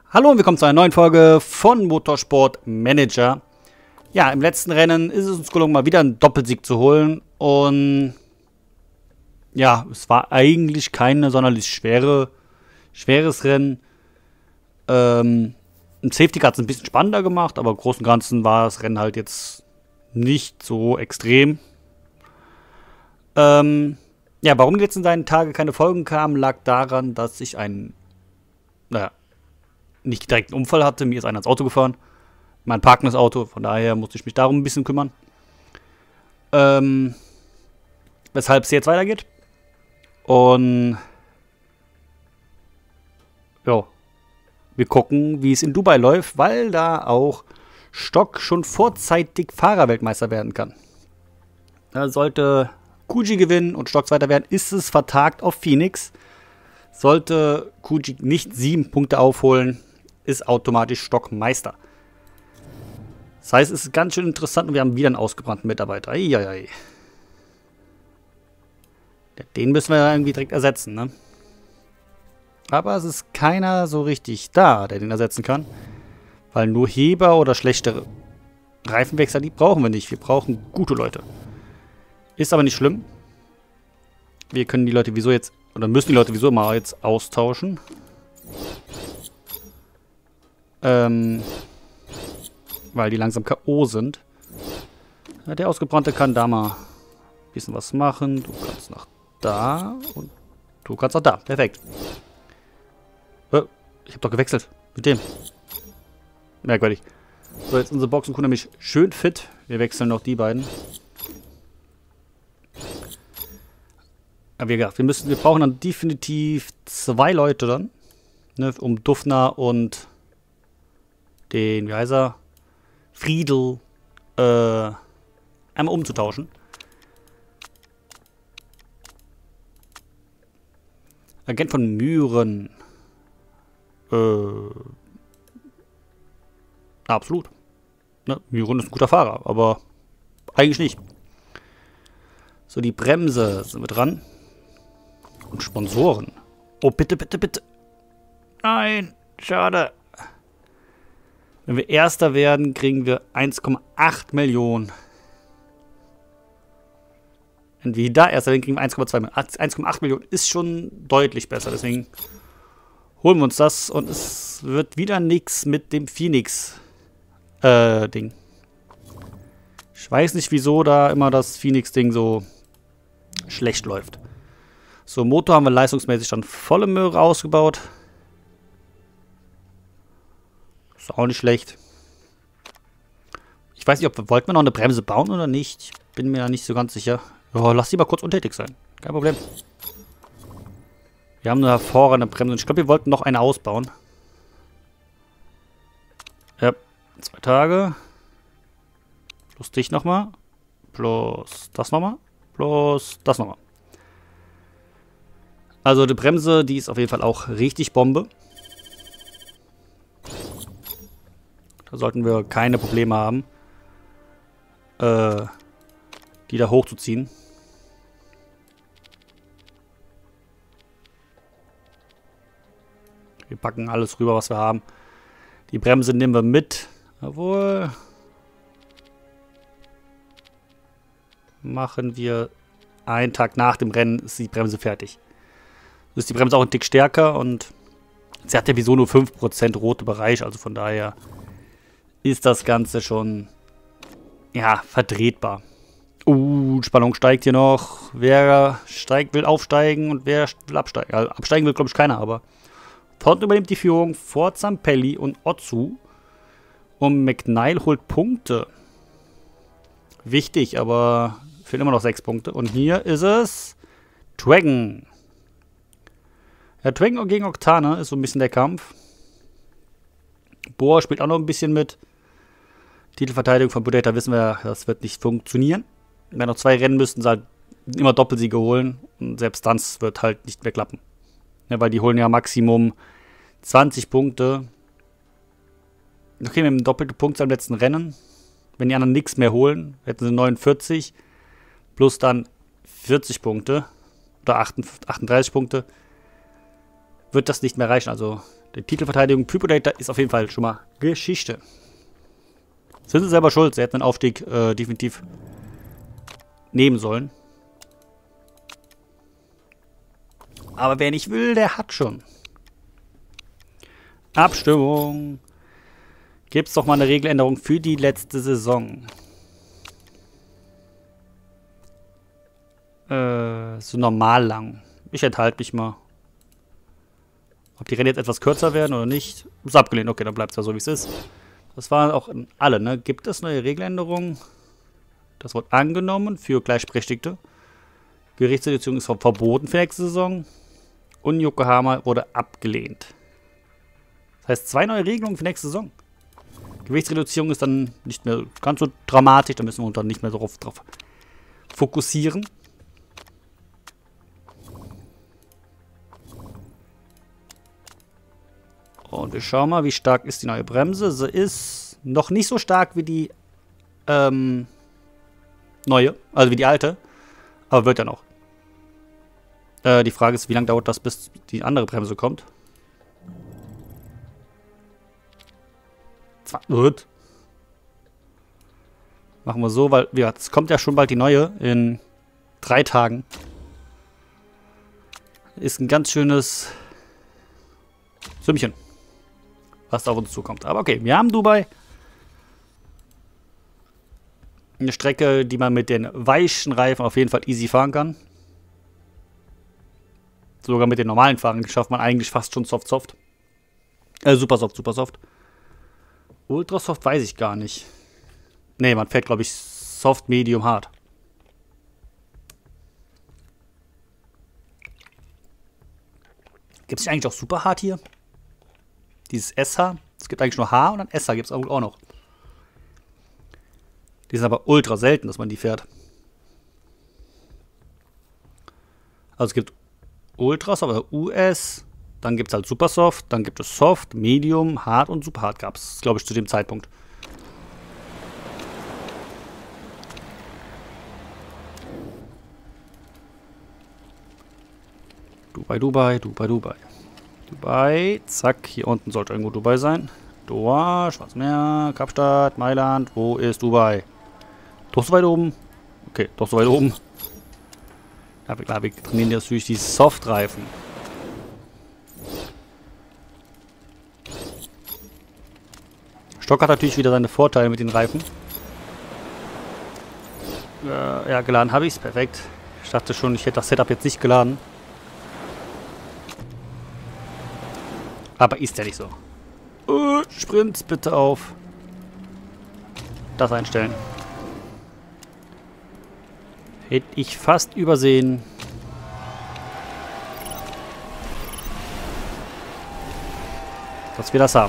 Hallo und willkommen zu einer neuen Folge von Motorsport Manager. Ja, im letzten Rennen ist es uns gelungen, mal wieder einen Doppelsieg zu holen. Und ja, es war eigentlich kein sonderlich schweres Rennen. Im Safety Car hat es ein bisschen spannender gemacht, aber im Großen und Ganzen war das Rennen halt jetzt nicht so extrem. Ja, warum jetzt in seinen Tagen keine Folgen kamen, lag daran, dass ich nicht direkt einen Unfall hatte. Mir ist einer ins Auto gefahren. Mein parkendes Auto, von daher musste ich mich darum ein bisschen kümmern. Weshalb es jetzt weitergeht. Und ja, wir gucken, wie es in Dubai läuft, weil da auch Stock schon vorzeitig Fahrerweltmeister werden kann. Da sollte Kuji gewinnen und Stock Zweiter werden, ist es vertagt auf Phoenix. Sollte Kuji nicht 7 Punkte aufholen, ist automatisch Stock Meister. Das heißt, es ist ganz schön interessant und wir haben wieder einen ausgebrannten Mitarbeiter. Eieiei. Den müssen wir irgendwie direkt ersetzen, ne? Aber es ist keiner so richtig da, der den ersetzen kann. Weil nur Heber oder schlechte Reifenwechsler, die brauchen wir nicht. Wir brauchen gute Leute. Ist aber nicht schlimm. Wir können die Leute wieso jetzt, oder müssen die Leute wieso mal jetzt austauschen. Weil die langsam K.O. sind. Ja, der Ausgebrannte kann da mal ein bisschen was machen. Du kannst nach da und du kannst nach da. Perfekt. Ich habe doch gewechselt. Mit dem. Merkwürdig. So, jetzt unsere Boxenkuh nämlich schön fit. Wir wechseln noch die beiden. Aber wie gesagt, wir brauchen dann definitiv 2 Leute dann. Ne, um Dufner und den, wie heißt er? Friedel einmal umzutauschen. Agent von Mühren. Absolut. Ne? Mühren ist ein guter Fahrer, aber eigentlich nicht. So, die Bremse sind wir dran. Und Sponsoren. Oh, bitte, bitte, bitte. Nein, schade. Wenn wir Erster werden, kriegen wir 1,8 Millionen. Wenn wir da Erster werden, kriegen wir 1,2 Millionen. 1,8 Millionen ist schon deutlich besser. Deswegen holen wir uns das. Und es wird wieder nichts mit dem Phoenix Ding. Ich weiß nicht, wieso da immer das Phoenix-Ding so schlecht läuft. So, Motor haben wir leistungsmäßig dann volle Möhre ausgebaut. Ist auch nicht schlecht. Ich weiß nicht, wollten wir noch eine Bremse bauen oder nicht. Ich bin mir da nicht so ganz sicher. Oh, lass die mal kurz untätig sein. Kein Problem. Wir haben eine hervorragende Bremse. Ich glaube, wir wollten noch eine ausbauen. Ja, 2 Tage. Plus dich nochmal. Plus das nochmal. Plus das nochmal. Also die Bremse, die ist auf jeden Fall auch richtig Bombe. Da sollten wir keine Probleme haben, die da hochzuziehen. Wir packen alles rüber, was wir haben. Die Bremse nehmen wir mit. Jawohl. Machen wir einen Tag nach dem Rennen, ist die Bremse fertig. Ist die Bremse auch ein Tick stärker und sie hat ja wieso nur 5% rote Bereich, also von daher ist das Ganze schon, ja, vertretbar. Spannung steigt hier noch. Wer steigt, will aufsteigen und wer will absteigen. Also absteigen will, glaube ich, keiner, aber Thornton übernimmt die Führung vor Zampelli und Otsu. Und McNeil holt Punkte. Wichtig, aber fehlen immer noch 6 Punkte. Und hier ist es Dragon. Ja, Dragon gegen Octane ist so ein bisschen der Kampf. Bohr spielt auch noch ein bisschen mit. Titelverteidigung von Budeta wissen wir, das wird nicht funktionieren. Wenn wir noch 2 Rennen müssten, sie halt immer Doppelsiege holen. Und selbst das wird halt nicht mehr klappen. Ja, weil die holen ja Maximum 20 Punkte. Okay, wir haben doppelte Punkte am letzten Rennen. Wenn die anderen nichts mehr holen, hätten sie 49. Plus dann 40 Punkte. Oder 38 Punkte. Wird das nicht mehr reichen. Also Die Titelverteidigung Pypodator ist auf jeden Fall schon mal Geschichte. Sind sie selber schuld. Sie hätten den Aufstieg definitiv nehmen sollen. Aber wer nicht will, der hat schon. Abstimmung. Gibt es doch mal eine Regeländerung für die letzte Saison. So normal lang. Ich enthalte mich mal. Ob die Rennen jetzt etwas kürzer werden oder nicht. Ist abgelehnt. Okay, dann bleibt es ja so, wie es ist. Das waren auch alle, ne? Gibt es neue Regeländerungen? Das wird angenommen für Gleichberechtigte. Gerichtsreduzierung ist verboten für nächste Saison. Und Yokohama wurde abgelehnt. Das heißt, 2 neue Regelungen für nächste Saison. Gewichtsreduzierung ist dann nicht mehr ganz so dramatisch. Da müssen wir uns dann nicht mehr so drauf fokussieren. Und wir schauen mal, wie stark ist die neue Bremse. Sie ist noch nicht so stark wie die neue, also wie die alte. Aber wird ja noch. Die Frage ist, wie lange dauert das, bis die andere Bremse kommt? Gut. Machen wir so, weil ja, es kommt ja schon bald die neue in 3 Tagen. Ist ein ganz schönes Sümmchen, was da auf uns zukommt. Aber okay, wir haben Dubai. Eine Strecke, die man mit den weichen Reifen auf jeden Fall easy fahren kann. Sogar mit den normalen Fahrern schafft man eigentlich fast schon Soft-Soft. Super Soft, Super Soft. Ultra Soft weiß ich gar nicht. Ne, man fährt, glaube ich, Soft, Medium, Hard. Gibt es eigentlich auch Super Hard hier? Dieses SH. Es gibt eigentlich nur H und dann SH gibt es auch noch. Die sind aber ultra selten, dass man die fährt. Also es gibt Ultras, aber US. Dann gibt es halt Super Soft. Dann gibt es Soft, Medium, Hard und Super Hard gab es, glaube ich, zu dem Zeitpunkt. Dubai, Dubai, Dubai, Dubai. Dubai, zack, hier unten sollte irgendwo Dubai sein. Doha, Schwarzmeer, Kapstadt, Mailand, wo ist Dubai? Doch so weit oben? Okay, doch so weit oben. Ja, klar, wir trainieren jetzt natürlich die Soft-Reifen. Stock hat natürlich wieder seine Vorteile mit den Reifen. Ja, geladen habe ich es, perfekt. Ich dachte schon, ich hätte das Setup jetzt nicht geladen. Aber ist ja nicht so. Sprint bitte auf. Das einstellen. Hätte ich fast übersehen. Dass wir das haben.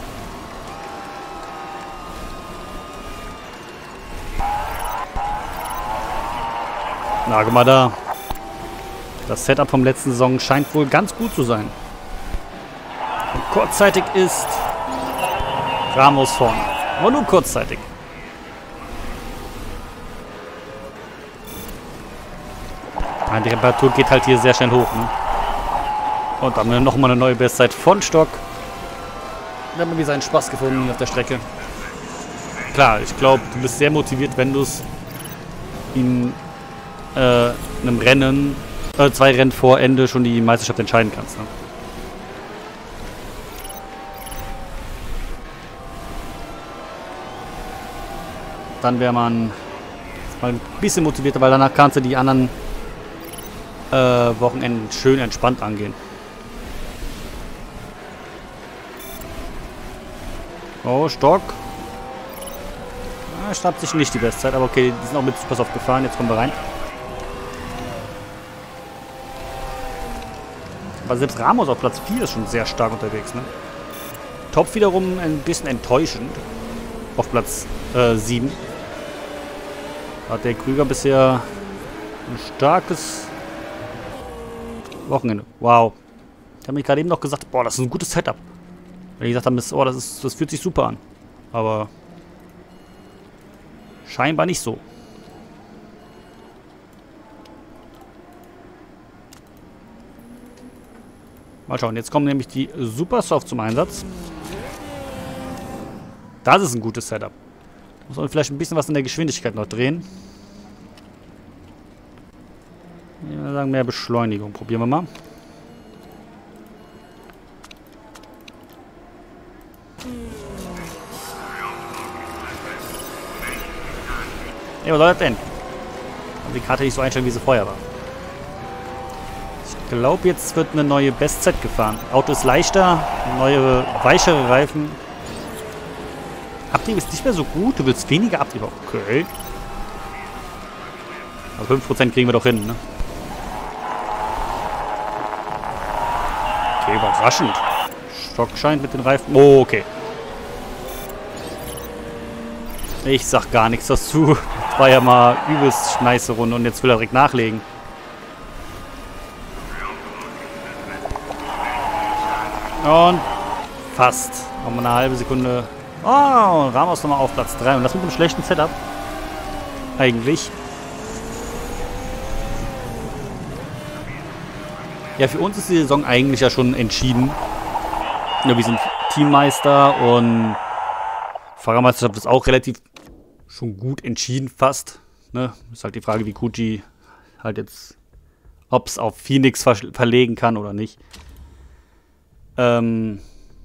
Na, guck mal da. Das Setup vom letzten Saison scheint wohl ganz gut zu sein. Und kurzzeitig ist Ramos vorne. Aber nur kurzzeitig. Die Temperatur geht halt hier sehr schnell hoch. Ne? Und dann haben wir nochmal eine neue Bestzeit von Stock. Wir haben irgendwie seinen Spaß gefunden auf der Strecke. Klar, ich glaube, du bist sehr motiviert, wenn du es in einem Rennen, 2 Rennen vor Ende schon die Meisterschaft entscheiden kannst. Ne? Dann wäre man mal ein bisschen motivierter, weil danach kannst du die anderen Wochenenden schön entspannt angehen. Oh, Stock. Er schnappt sich nicht die Bestzeit, aber okay, die sind auch mit Supersoft gefahren. Jetzt kommen wir rein. Aber selbst Ramos auf Platz 4 ist schon sehr stark unterwegs. Ne? Top wiederum ein bisschen enttäuschend. Auf Platz 7. Hat der Krüger bisher ein starkes Wochenende. Wow. Ich habe mir gerade eben noch gesagt, boah, das ist ein gutes Setup. Wenn ich gesagt habe, oh, das fühlt sich super an. Aber scheinbar nicht so. Mal schauen, jetzt kommen nämlich die Supersoft zum Einsatz. Das ist ein gutes Setup. Muss man vielleicht ein bisschen was in der Geschwindigkeit noch drehen. Ich würde sagen, mehr Beschleunigung. Probieren wir mal. Ja, was soll das denn? Die Karte nicht so einstellen, wie sie vorher war. Ich glaube, jetzt wird eine neue Bestzeit gefahren. Auto ist leichter, neue, weichere Reifen. Abtrieb ist nicht mehr so gut. Du willst weniger Abtrieb. Okay. Aber 5% kriegen wir doch hin, ne? Okay, überraschend. Stock scheint mit den Reifen. Oh, okay. Ich sag gar nichts dazu. Das war ja mal übelst nice Runde und jetzt will er direkt nachlegen. Und fast. Nochmal eine halbe Sekunde. Oh, Ramos nochmal auf Platz 3. Und das mit einem schlechten Setup. Eigentlich. Ja, für uns ist die Saison eigentlich ja schon entschieden. Ja, wir sind Teammeister und Fahrermeisterschaft ist auch relativ schon gut entschieden fast. Ne? Ist halt die Frage, wie Kuji halt jetzt, ob es auf Phoenix verlegen kann oder nicht. Im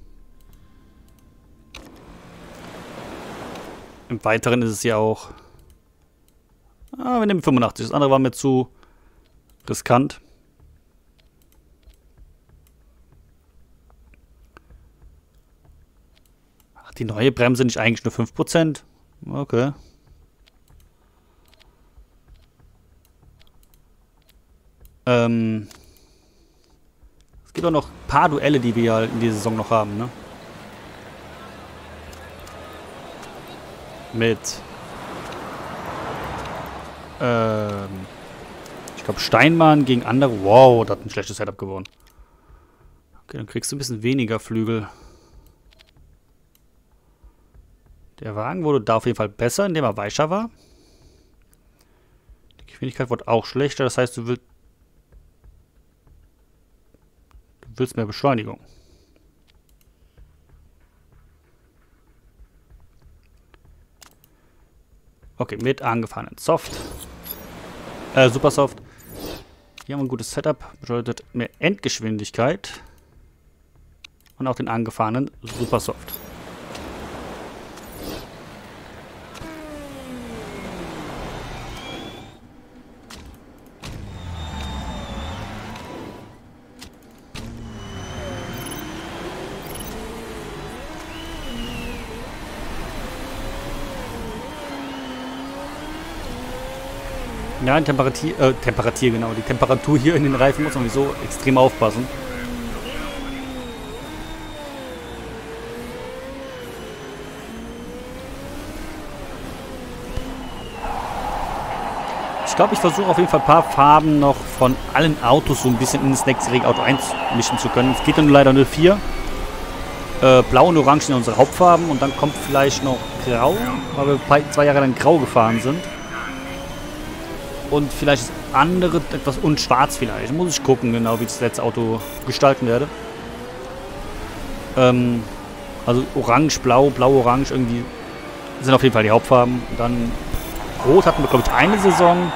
Weiteren ist es ja auch... wir nehmen 85. Das andere war mir zu riskant. Hat die neue Bremse nicht eigentlich nur 5%? Okay. Es gibt auch noch ein paar Duelle, die wir in dieser Saison noch haben, ne? Mit ich glaube Steinmann gegen andere. Wow, das hat ein schlechtes Setup gewonnen. Okay, dann kriegst du ein bisschen weniger Flügel. Der Wagen wurde da auf jeden Fall besser, indem er weicher war. Die Geschwindigkeit wurde auch schlechter, das heißt, du willst mehr Beschleunigung. Okay, mit angefahrenen Soft. Supersoft. Hier haben wir ein gutes Setup. Bedeutet mehr Endgeschwindigkeit. Und auch den angefahrenen Supersoft. Ja, die Temperatur, genau. Die Temperatur hier in den Reifen muss man sowieso extrem aufpassen. Ich glaube, ich versuche auf jeden Fall ein paar Farben noch von allen Autos so ein bisschen in das nächste Auto einmischen zu können. Es geht dann leider nur 4. Blau und Orange sind unsere Hauptfarben und dann kommt vielleicht noch Grau, weil wir 2 Jahre lang Grau gefahren sind. Und vielleicht das andere etwas und schwarz vielleicht. Muss ich gucken, genau, wie ich das letzte Auto gestalten werde. Also orange, blau, blau-orange irgendwie sind auf jeden Fall die Hauptfarben. Und dann rot hatten wir, glaube ich, eine Saison.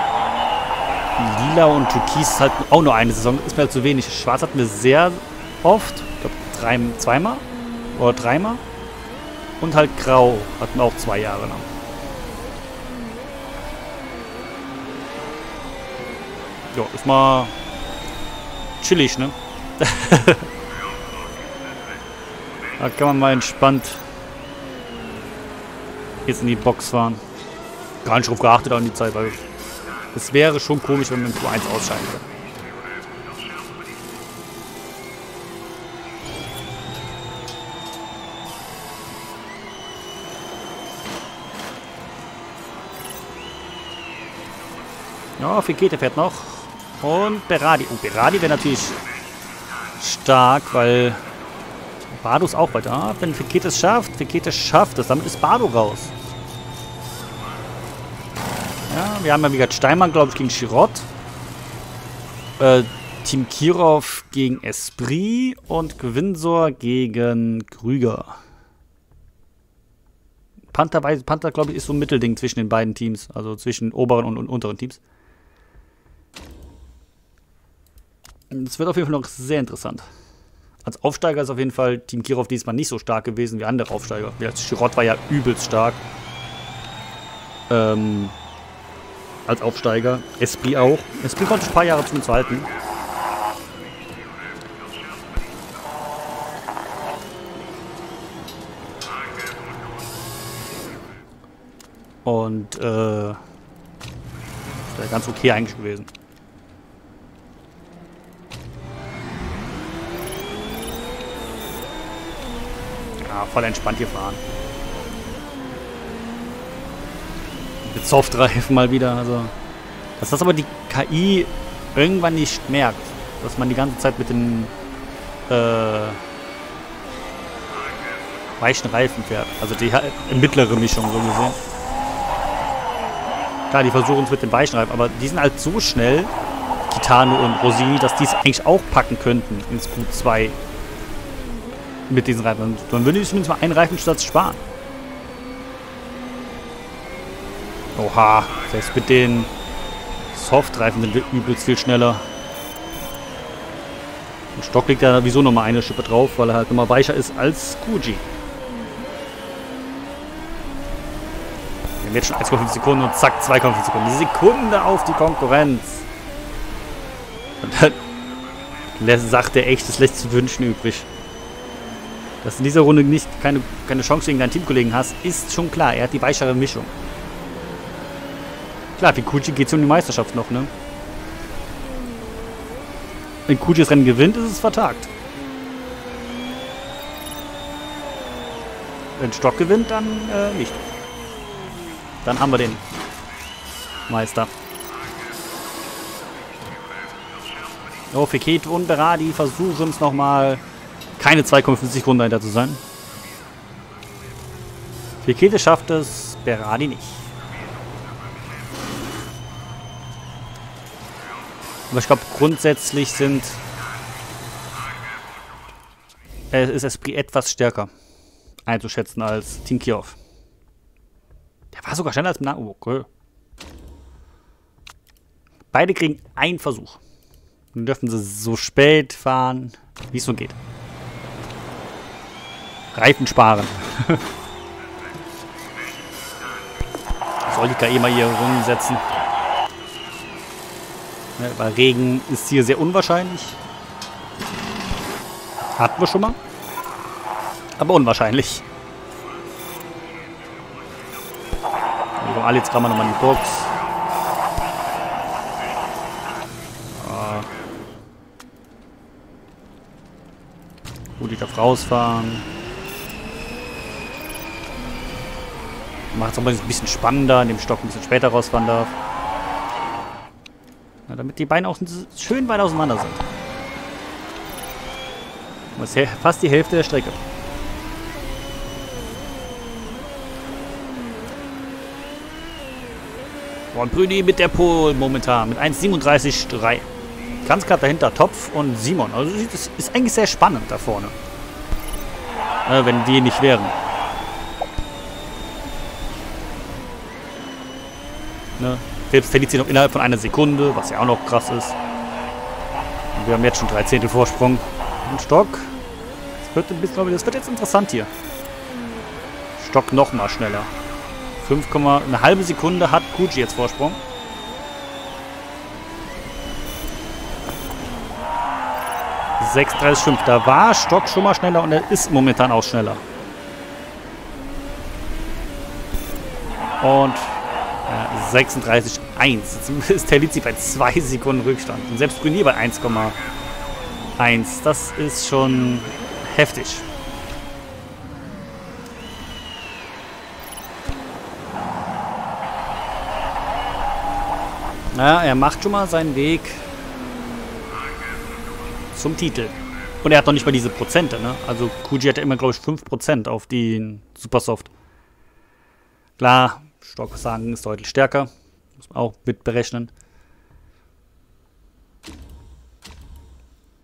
Lila und Türkis ist halt auch nur eine Saison. Ist mir halt zu wenig. Schwarz hatten wir sehr oft. Ich glaube, zweimal oder dreimal. Und halt Grau hatten wir auch 2 Jahre lang. Ja, ist mal chillig, ne? Da kann man mal entspannt jetzt in die Box fahren. Gar nicht drauf geachtet an die Zeit, weil es wäre schon komisch, wenn wir im Q1 ausscheiden würden. Ja, Fekete fährt noch. Und Berardi. Oh, Berardi wäre natürlich stark, weil Bardo ist auch weiter. Ah, wenn Fekete es schafft es. Damit ist Bardo raus. Ja, wir haben ja wie gesagt Steinmann, glaube ich, gegen Chirot. Team Kirov gegen Esprit und Gwynsor gegen Krüger. Panther, glaube ich, ist so ein Mittelding zwischen den beiden Teams. Also zwischen oberen und unteren Teams. Es wird auf jeden Fall noch sehr interessant. Als Aufsteiger ist auf jeden Fall Team Kirov diesmal nicht so stark gewesen wie andere Aufsteiger. Chirot war ja übelst stark. Als Aufsteiger. Esprit auch. Esprit konnte ein paar Jahre zumindest halten. Und wäre ganz okay eigentlich gewesen. Ja, voll entspannt hier fahren. Mit Softreifen mal wieder. Also, dass das aber die KI irgendwann nicht merkt. Dass man die ganze Zeit mit den weichen Reifen fährt. Also die mittlere Mischung so gesehen. Klar, die versuchen es mit den weichen Reifen, aber die sind halt so schnell, Kitano und Rosini, dass die es eigentlich auch packen könnten ins Q2 mit diesen Reifen. Dann würden die zumindest mal einen Reifensatz sparen. Oha, selbst mit den Softreifen sind wir übelst viel schneller. Und Stock liegt ja sowieso nochmal eine Schippe drauf, weil er halt nochmal weicher ist als Kuji. Wir haben jetzt schon 1,5 Sekunden und zack, 2,5 Sekunden. Die Sekunde auf die Konkurrenz. Und dann sagt er echt, das lässt zu wünschen übrig. Dass du in dieser Runde keine Chance gegen deinen Teamkollegen hast, ist schon klar. Er hat die weichere Mischung. Klar, für Kuji geht es um die Meisterschaft noch, ne? Wenn Kuji das Rennen gewinnt, ist es vertagt. Wenn Stock gewinnt, dann nicht. Dann haben wir den Meister. Oh, Fekete und Berardi versuchen es nochmal. Keine 2,5 Sekunden dahinter zu sein. Fekete schafft es, Berardi nicht. Aber ich glaube, grundsätzlich ist Esprit etwas stärker einzuschätzen als Team Kirov. Der war sogar schneller als im Oh, okay. Beide kriegen einen Versuch. Dann dürfen sie so spät fahren, wie es so geht. Reifen sparen. Soll die KI mal ihre Runden setzen? Ja, weil Regen ist hier sehr unwahrscheinlich. Hatten wir schon mal. Aber unwahrscheinlich. Jetzt kann man nochmal in die Box. Gut, ich darf rausfahren. Macht es aber ein bisschen spannender, in dem Stock ein bisschen später rausfahren darf. Na, damit die Beine auch schön weit auseinander sind. Das ist fast die Hälfte der Strecke. Und Brüni mit der Pole momentan mit 1,37,3. Ganz knapp dahinter Topf und Simon. Also das ist eigentlich sehr spannend da vorne. Wenn die nicht wären. Ne? Selbst verliert sie noch innerhalb von einer Sekunde, was ja auch noch krass ist. Und wir haben jetzt schon 3 Zehntel Vorsprung. Und Stock. Das wird jetzt interessant hier. Stock noch mal schneller. Eine halbe Sekunde hat Kuji jetzt Vorsprung. – 6,35. Da war Stock schon mal schneller und er ist momentan auch schneller. Und 36,1. Jetzt ist Terlizzi bei 2 Sekunden Rückstand. Und selbst Brunier bei 1,1. Das ist schon heftig. Ja, er macht schon mal seinen Weg zum Titel. Und er hat noch nicht mal diese Prozente, ne? Also Kuji hatte immer, glaube ich, 5% auf den Supersoft. Klar, Stock sagen ist deutlich stärker. Muss man auch mit berechnen.